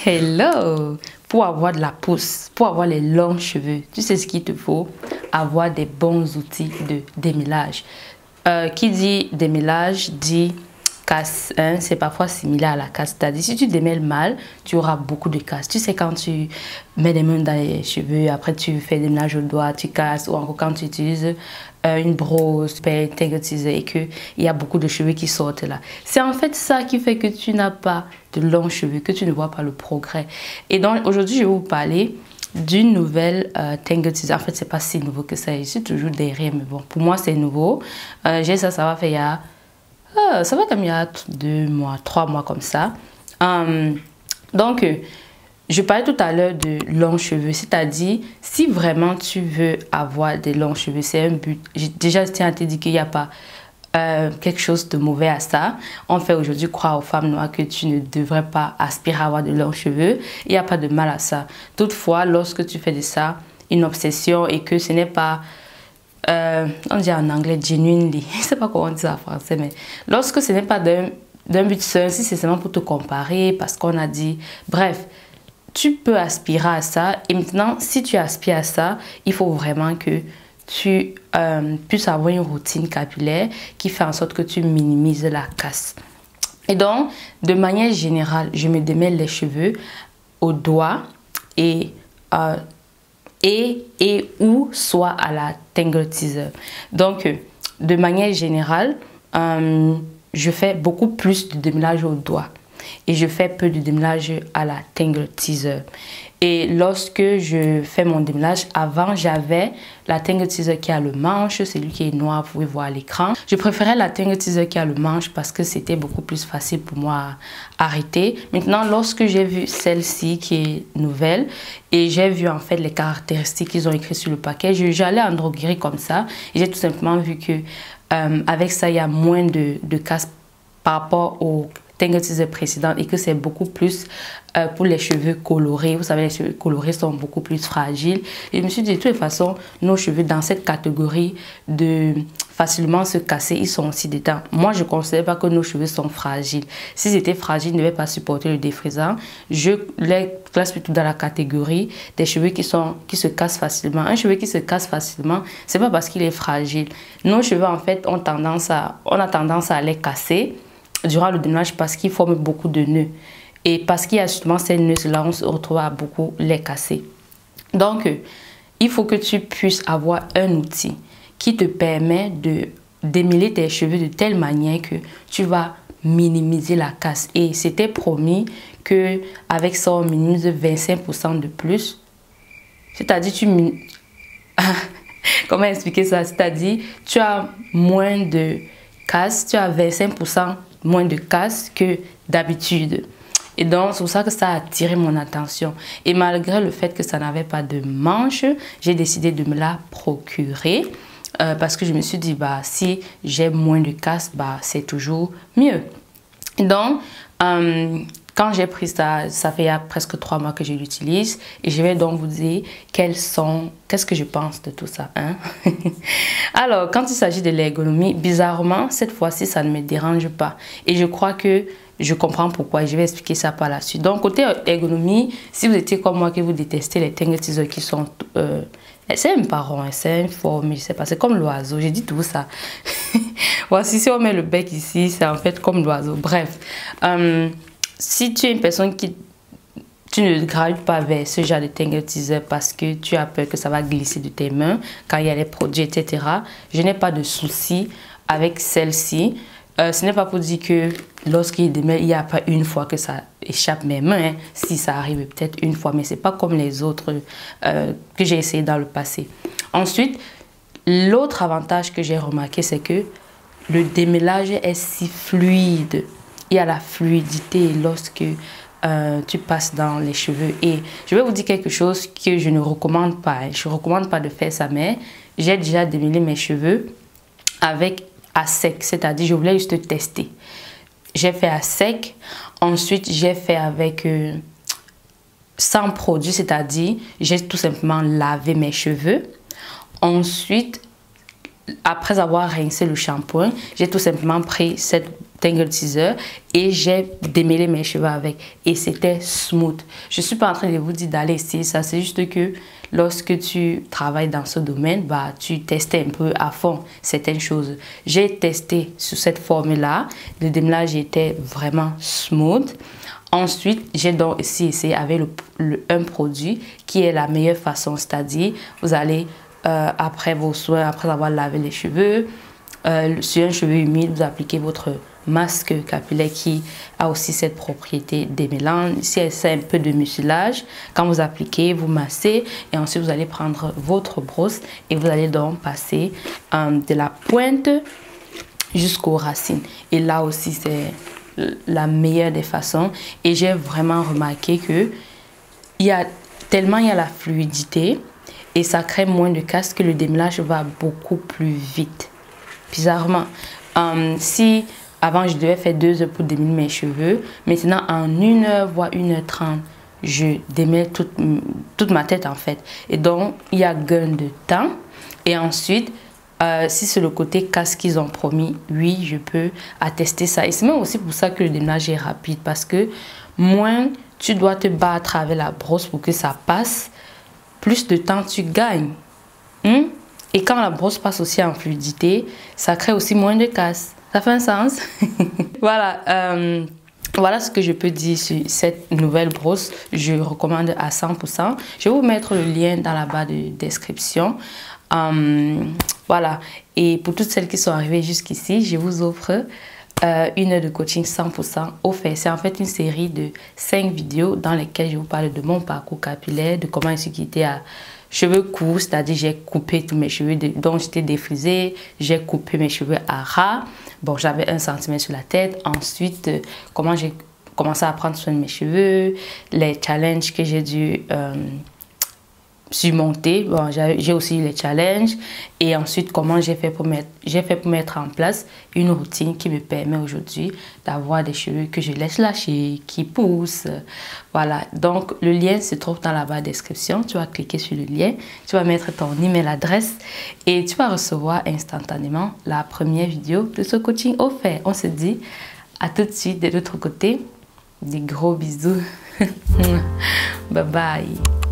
Hello! Pour avoir de la pousse, pour avoir les longs cheveux, tu sais ce qu'il te faut? Avoir des bons outils de démêlage. Qui dit démêlage dit casse, hein, c'est parfois similaire à la casse. C'est-à-dire, si tu démêles mal, tu auras beaucoup de casse. Tu sais, quand tu mets des mains dans les cheveux, après tu fais des ménages au doigt, tu casses, ou encore quand tu utilises une brosse, Tangle Teezer, et qu'il y a beaucoup de cheveux qui sortent là. C'est en fait ça qui fait que tu n'as pas de longs cheveux, que tu ne vois pas le progrès. Et donc, aujourd'hui, je vais vous parler d'une nouvelle Tangle Teezer. En fait, c'est pas si nouveau que ça. Je suis toujours derrière, mais bon, pour moi, c'est nouveau. J'ai ça va faire il y a... ça va comme il y a 2 mois, 3 mois comme ça. Donc, je parlais tout à l'heure de longs cheveux, c'est-à-dire si vraiment tu veux avoir des longs cheveux, c'est un but. Déjà, je tiens à te dire qu'il n'y a pas quelque chose de mauvais à ça. On fait aujourd'hui croire aux femmes noires que tu ne devrais pas aspirer à avoir de longs cheveux. Il n'y a pas de mal à ça. Toutefois, lorsque tu fais de ça une obsession et que ce n'est pas... on dit en anglais genuinely, je ne sais pas comment on dit ça en français, mais lorsque ce n'est pas d'un but seul, si c'est seulement pour te comparer, parce qu'on a dit, bref, tu peux aspirer à ça. Et maintenant, si tu aspires à ça, il faut vraiment que tu puisses avoir une routine capillaire qui fait en sorte que tu minimises la casse. Et donc, de manière générale, je me démêle les cheveux au doigt et ou soit à la Tangle Teezer. Donc, de manière générale, je fais beaucoup plus de démêlage au doigt et je fais peu de démêlage à la Tangle Teezer. Et lorsque je fais mon démêlage, avant j'avais la Tangle Teezer qui a le manche, celui qui est noir, vous pouvez voir à l'écran. Je préférais la Tangle Teezer qui a le manche parce que c'était beaucoup plus facile pour moi à arrêter. Maintenant, lorsque j'ai vu celle-ci qui est nouvelle et j'ai vu en fait les caractéristiques qu'ils ont écrites sur le paquet, j'allais en droguerie comme ça et j'ai tout simplement vu que avec ça, il y a moins de casse par rapport au Tangle Teezer précédent et que c'est beaucoup plus pour les cheveux colorés. Vous savez, les cheveux colorés sont beaucoup plus fragiles. Et je me suis dit, de toute façon, nos cheveux dans cette catégorie de facilement se casser, ils sont aussi dedans. Moi, je ne considère pas que nos cheveux sont fragiles. S'ils étaient fragiles, ils ne devaient pas supporter le défrisant. Je les classe plutôt dans la catégorie des cheveux qui se cassent facilement. Un cheveu qui se casse facilement, c'est pas parce qu'il est fragile. Nos cheveux, en fait, on a tendance à les casser durant le démêlage parce qu'ils forment beaucoup de nœuds. Et parce qu'il y a justement ces nœuds-là, on se retrouve à beaucoup les casser. Donc, il faut que tu puisses avoir un outil qui te permet de démêler tes cheveux de telle manière que tu vas minimiser la casse. Et c'était promis qu'avec ça, on minimise 25% de plus. C'est-à-dire, comment expliquer ça? C'est-à-dire, tu as moins de casse, tu as 25% moins de casse que d'habitude. Et donc, c'est pour ça que ça a attiré mon attention. Et malgré le fait que ça n'avait pas de manche, j'ai décidé de me la procurer. Parce que je me suis dit, bah, si j'ai moins de casse, bah, c'est toujours mieux. Et donc, quand j'ai pris ça, ça fait presque 3 mois que je l'utilise. Et je vais donc vous dire qu'est-ce que je pense de tout ça. Hein? Alors, quand il s'agit de l'ergonomie, bizarrement, cette fois-ci, ça ne me dérange pas. Et je crois que je comprends pourquoi et je vais expliquer ça par la suite. Donc, côté ergonomie, si vous étiez comme moi que vous détestez les Tangle Teezer qui sont... c'est même pas rond, c'est une forme, je sais pas, c'est comme l'oiseau, j'ai dit tout ça. Voici, si on met le bec ici, c'est en fait comme l'oiseau. Bref, si tu es une personne qui... Tu ne gravites pas vers ce genre de Tangle Teezer parce que tu as peur que ça va glisser de tes mains quand il y a les produits, etc. Je n'ai pas de souci avec celle-ci. Ce n'est pas pour dire que lorsqu'il démêle, il n'y a pas une fois que ça échappe mes mains. Hein. Si ça arrive peut-être une fois, mais ce n'est pas comme les autres que j'ai essayé dans le passé. Ensuite, l'autre avantage que j'ai remarqué, c'est que le démêlage est si fluide. Il y a la fluidité lorsque tu passes dans les cheveux. Et je vais vous dire quelque chose que je ne recommande pas. Hein. Je ne recommande pas de faire ça, mais j'ai déjà démêlé mes cheveux avec à sec, c'est-à-dire je voulais juste tester. J'ai fait à sec, ensuite j'ai fait avec sans produit, c'est-à-dire j'ai tout simplement lavé mes cheveux. Ensuite, après avoir rincé le shampoing, j'ai tout simplement pris cette tangle teaser et j'ai démêlé mes cheveux avec et c'était smooth. Je suis pas en train de vous dire d'aller essayer ça, c'est juste que lorsque tu travailles dans ce domaine, bah, tu testes un peu à fond certaines choses. J'ai testé sur cette formule-là, le démêlage était vraiment smooth. Ensuite, j'ai donc ici essayé avec un produit qui est la meilleure façon, c'est-à-dire vous allez après vos soins, après avoir lavé les cheveux, sur un cheveu humide, vous appliquez votre masque capillaire qui a aussi cette propriété démêlante. Ici, c'est un peu de mucilage. Quand vous appliquez, vous massez et ensuite vous allez prendre votre brosse et vous allez donc passer de la pointe jusqu'aux racines. Et là aussi, c'est la meilleure des façons. Et j'ai vraiment remarqué que il y a la fluidité et ça crée moins de casse, que le démêlage va beaucoup plus vite. Bizarrement, si avant je devais faire 2 heures pour démêler mes cheveux, maintenant en 1 heure voire 1h30, je démêle toute ma tête en fait. Et donc il y a gain de temps. Et ensuite, si c'est le côté casse qu'ils ont promis, oui, je peux attester ça. Et c'est même aussi pour ça que le démêlage est rapide, parce que moins tu dois te battre avec la brosse pour que ça passe, plus de temps tu gagnes. Et quand la brosse passe aussi en fluidité, ça crée aussi moins de casse. Ça fait un sens? Voilà, voilà ce que je peux dire sur cette nouvelle brosse. Je recommande à 100%. Je vais vous mettre le lien dans la barre de description. Voilà, et pour toutes celles qui sont arrivées jusqu'ici, je vous offre 1 heure de coaching 100% offert. C'est en fait une série de 5 vidéos dans lesquelles je vous parle de mon parcours capillaire, de comment je suis quittée à cheveux courts, c'est-à-dire j'ai coupé tous mes cheveux dont j'étais défrisée, j'ai coupé mes cheveux à ras. Bon, j'avais 1 cm sur la tête. Ensuite, comment j'ai commencé à prendre soin de mes cheveux, les challenges que j'ai dû surmonter. Bon, j'ai aussi eu les challenges. Et ensuite, comment j'ai fait pour mettre en place une routine qui me permet aujourd'hui d'avoir des cheveux que je laisse lâcher, qui poussent. Voilà, donc le lien se trouve dans la barre de description. Tu vas cliquer sur le lien, tu vas mettre ton email adresse et tu vas recevoir instantanément la première vidéo de ce coaching offert. On se dit à tout de suite de l'autre côté. Des gros bisous. Bye bye.